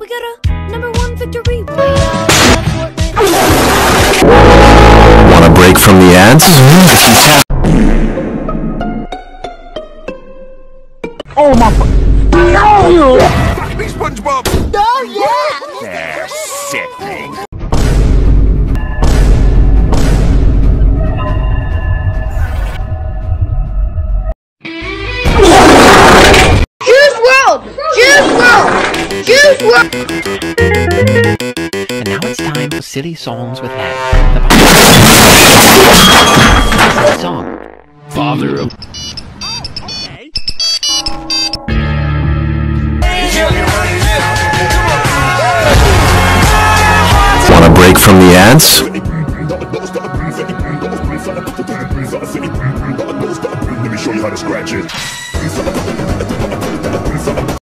We got a #1 victory. Want a break from the ads? Oh my! No! Fuck me, SpongeBob! Oh yeah! They're sickening. Juice WRLD! Juice WRLD! Juice WRLD! And now it's time for Silly Songs with Harry. The song. Father of... Want a break from the ads? Let me show you how to scratch it.